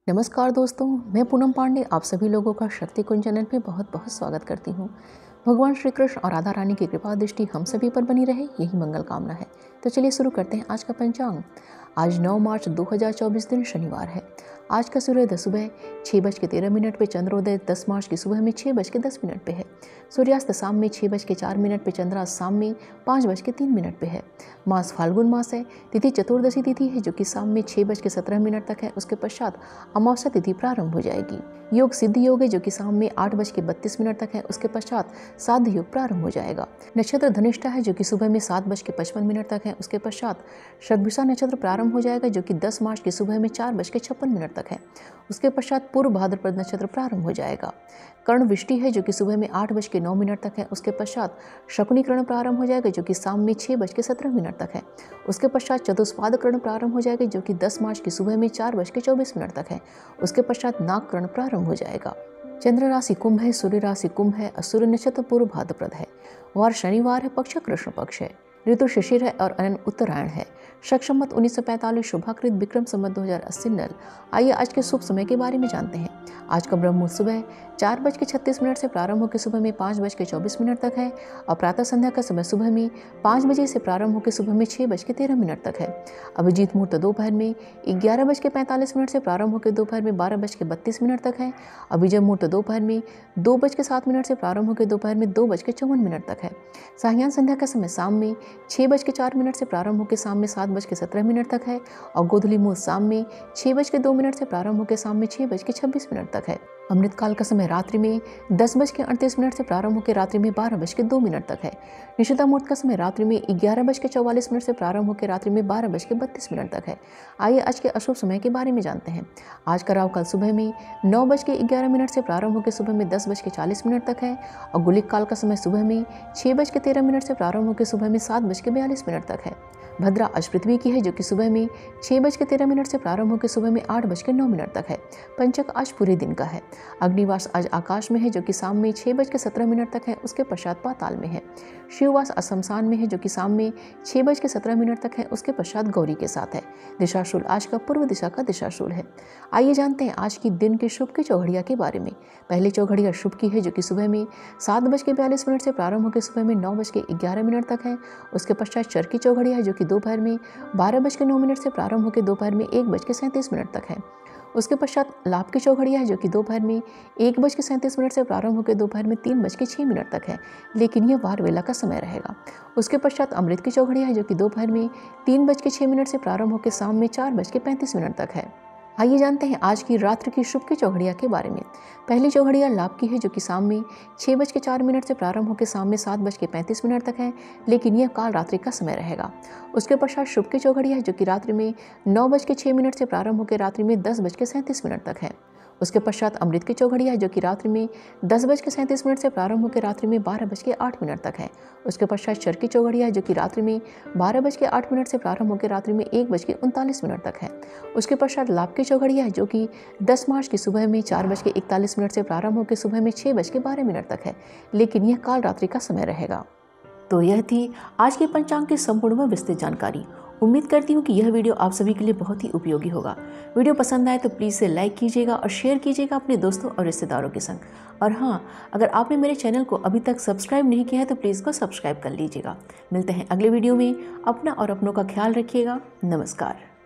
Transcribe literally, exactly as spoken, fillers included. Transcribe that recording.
नमस्कार दोस्तों, मैं पूनम पांडे आप सभी लोगों का शक्ति कुंज चैनल पे बहुत बहुत स्वागत करती हूँ। भगवान श्री कृष्ण और राधा रानी की कृपा दृष्टि हम सभी पर बनी रहे, यही मंगल कामना है। तो चलिए शुरू करते हैं आज का पंचांग। आज नौ मार्च दो हज़ार चौबीस दिन शनिवार है। आज का सूर्योदय सुबह छः बज के तेरह मिनट पे, चंद्रोदय दस मार्च की सुबह में छः बज के दस मिनट पे है। सूर्यास्त शाम में छः बज के चार मिनट पे, चंद्रास्त शाम में पाँच बज के तीन मिनट पे है। मास फाल्गुन मास है। तिथि चतुर्दशी तिथि है जो कि शाम में छः बज के सत्रह मिनट तक है। उसके पश्चात अमावस्या तिथि प्रारंभ हो जाएगी। योग सिद्ध योग है जो कि शाम में आठ बज के बत्तीस मिनट तक है। उसके पश्चात साध्य योग प्रारंभ हो जाएगा। नक्षत्र धनिष्ठा है जो कि सुबह में सात बज के पचपन मिनट तक है। उसके पश्चात शतभिषा नक्षत्र प्रारंभ हो जाएगा जो कि दस मार्च की सुबह में चार बज के छप्पन मिनट तक है। उसके पश्चात पूर्व भाद्रपद नक्षत्र प्रारंभ हो जाएगा। कर्ण विष्टि है जो कि सुबह में आठ बज के नौ मिनट तक है। उसके पश्चात शकुनी कर्ण प्रारंभ हो जाएगा जो कि शाम में छः बज के सत्रह मिनट तक है। उसके पश्चात चतुष्पाद कर्ण प्रारंभ हो जाएगा जो कि दस मार्च की सुबह में चार बज के चौबीस मिनट तक है। उसके पश्चात नाग कर्ण प्रारंभ हो जाएगा। चंद्र राशि कुंभ है, सूर्य राशि कुंभ है और सूर्य नक्षत्र पूर्व भाद्रपद है। वार शनिवार है, पक्ष कृष्ण पक्ष है, ऋतु शिशिर है और अनन उत्तरायण है। शक संवत उन्नीस सौ पैंतालीस, शुभाकृत विक्रम संवत दो हज़ार अस्सी नल। आइए आज के शुभ समय के बारे में जानते हैं। आज का ब्रह्म मुहूर्त सुबह चार बज के छत्तीस मिनट से प्रारंभ होकर सुबह में पाँच बज के चौबीस मिनट तक है और प्रातः संध्या का समय सुबह में पाँच बजे से प्रारंभ होकर सुबह में छः बज के तेरह मिनट तक है। अभिजीत मुहूर्त दोपहर में ग्यारह बज के पैंतालीस मिनट से प्रारंभ होकर दोपहर में बारह बज के बत्तीस मिनट तक है। अभिजय मुहूर्त दोपहर में दो बज के सात मिनट से प्रारंभ होकर दोपहर में दो बज के चौवन मिनट तक है। सायं संध्या का समय शाम में छः बज के चार मिनट से प्रारंभ होकर शाम में सात बज के सत्रह मिनट तक है और गोधूली मुहूर्त शाम में छः बज के दो मिनट से प्रारंभ होकर शाम में छः बज के छब्बीस मिनट तक है। अमृत काल का समय रात्रि में दस बज के अड़तीस मिनट से प्रारंभ होकर रात्रि में बारह बज के दो मिनट तक है। निशिता मुहूर्त का समय रात्रि में ग्यारह बज के चौवालीस मिनट से प्रारंभ होकर रात्रि में बारह बज के बत्तीस मिनट तक है। आइए आज के अशुभ समय के बारे में जानते हैं। आज का राहु काल सुबह में नौ बज के ग्यारह मिनट से प्रारंभ होकर सुबह में दस बज के चालीस मिनट तक है और गुलिक काल का समय सुबह में छः बज के तेरह मिनट से प्रारंभ होकर सुबह में सात बज के बयालीस मिनट तक है। भद्रा आज पृथ्वी की है जो कि सुबह में छः बज के तेरह मिनट से प्रारंभ होकर सुबह में आठ बज के नौ मिनट तक है। पंचक आज पूरे दिन का है। अग्निवास आज आकाश में है जो कि शाम में छः बज के सत्रह मिनट तक है। उसके पश्चात पाताल में है। शिववास असमसान में है जो कि शाम में छः बज के सत्रह मिनट तक है। उसके पश्चात गौरी के साथ है। दिशाशूल आज का पूर्व दिशा का दिशाशूल है। आइए जानते हैं आज की दिन के शुभ की चौघड़िया के बारे में। पहली चौघड़िया शुभ की है जो कि सुबह में सात बज के बयालीस मिनट से प्रारंभ होकर सुबह में नौ बज के ग्यारह मिनट तक है। उसके पश्चात चर की चौघड़िया है जो कि दोपहर में बारह बज के नौ मिनट से प्रारंभ होकर दोपहर में एक बज के सैंतीस मिनट तक है। उसके पश्चात लाभ की चौघड़िया है जो कि दोपहर में एक बज के सैंतीस मिनट से प्रारंभ होकर दोपहर में तीन बज के छः मिनट तक है, लेकिन यह वार वेला का समय रहेगा। उसके पश्चात अमृत की चौघड़िया है जो कि दोपहर में तीन बज के छः मिनट से प्रारंभ होकर शाम में चार बज के पैंतीस मिनट तक है। आइए जानते हैं आज की रात्रि की शुभ की चौघड़िया के बारे में। पहली चौघड़िया लाभ की है जो कि शाम में छः बज के चार मिनट से प्रारंभ होकर शाम में सात बज के पैंतीस मिनट तक है, लेकिन यह काल रात्रि का समय रहेगा। उसके पश्चात शुभ की चौघड़िया है जो कि रात्रि में नौ बज के छः मिनट से प्रारंभ होकर रात्रि में दस बज के सैंतीस मिनट तक है। उसके पश्चात अमृत की चौघड़िया है जो कि रात्रि में दस बज के सैंतीस मिनट से प्रारंभ होकर रात्रि में बारह बज के आठ मिनट तक है। उसके पश्चात चर की चौघड़िया है जो कि रात्रि में बारह बज के आठ मिनट से प्रारंभ होकर रात्रि में एक बज के उनतालीस मिनट तक है। उसके पश्चात लाभ की चौघड़िया है जो कि दस मार्च की सुबह में चार बज के इकतालीस मिनट से प्रारंभ होकर सुबह में छः बज के बारह मिनट तक है, लेकिन यह काल रात्रि का समय रहेगा। तो यह थी आज के पंचांग की संपूर्ण व विस्तृत जानकारी। उम्मीद करती हूँ कि यह वीडियो आप सभी के लिए बहुत ही उपयोगी होगा। वीडियो पसंद आए तो प्लीज़ इसे लाइक कीजिएगा और शेयर कीजिएगा अपने दोस्तों और रिश्तेदारों के संग। और हाँ, अगर आपने मेरे चैनल को अभी तक सब्सक्राइब नहीं किया है तो प्लीज़ को सब्सक्राइब कर लीजिएगा। मिलते हैं अगले वीडियो में। अपना और अपनों का ख्याल रखिएगा। नमस्कार।